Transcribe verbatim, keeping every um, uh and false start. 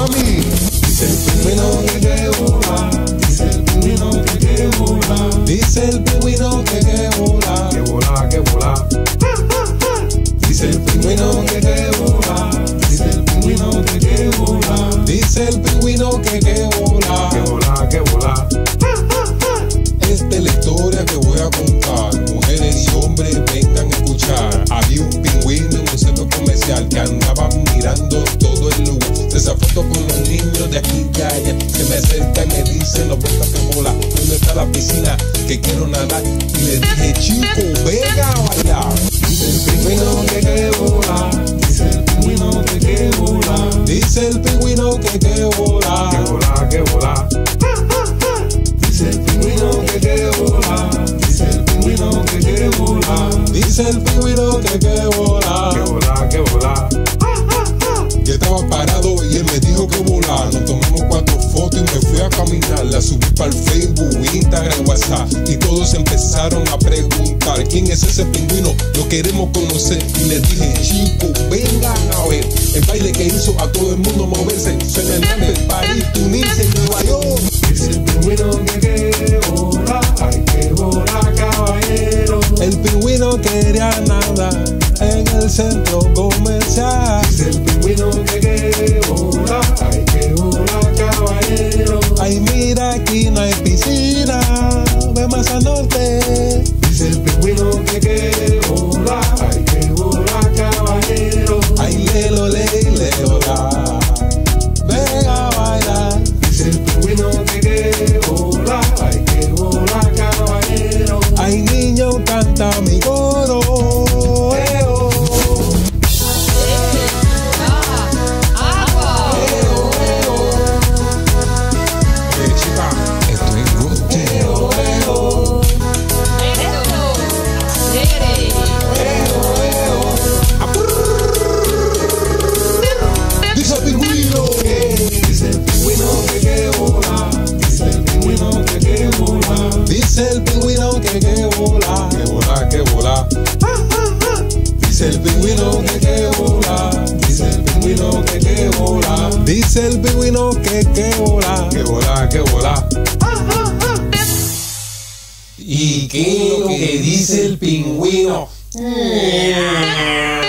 mami. Dice el pingüino que que vola, dice el pingüino que que vola, dice el pingüino que que vola, que vola, que vola. Dice el pingüino que que vola, dice el pingüino que que vola, dice el pingüino que que vola, que vola, que vola. Esta es la historia que voy a contar. Mujeres y hombres vengan a escuchar. Había un pingüino en un centro comercial que andaba mirando todo el lugar. Se esa foto con los niños de aquí y allá. Se me acerca y me dice, no vuelta que bola, ¿dónde está la piscina? Que quiero nadar. Y le dije, chico, venga a bailar. Dice el pingüino que que vola, dice el pingüino que que vola, dice el pingüino que que vola, que vola, que vola. Dice el pingüino que que vola, dice el pingüino que que vola, dice el pingüino que que vola, que vola, que vola. Yo estaba parado y él me dijo que volar. Nos tomamos cuatro fotos y me fui a caminar. La subí para el Facebook, Instagram, WhatsApp, y todos empezaron a preguntar quién es ese pingüino, lo queremos conocer. Y les dije, chicos, vengan a ver el baile que hizo a todo el mundo moverse. San Hernández, París, Tunisia y Nueva York. Es el pingüino que que vola, hay que volar, caballero. El pingüino quería nadar en el centro comercial. Es el pingüino que que vola, hay que volar, caballero. Ay, mira, aquí no hay piscina, ve más al norte. Dice el pingüino que que vola, hay que volar, caballero. Ay, lelo, le, lelo, la, ven a bailar. Dice el pingüino que que vola, hay que volar, caballero. Ay, niño, canta mi coro. Eh, oh. Dice el pingüino que que vola, dice el pingüino que que vola, dice el pingüino que que vola, que vola, que vola. Dice el pingüino que que vola, dice el pingüino que que vola, dice el pingüino que que vola, que vola, que vola. ¿Y qué es lo que dice el pingüino?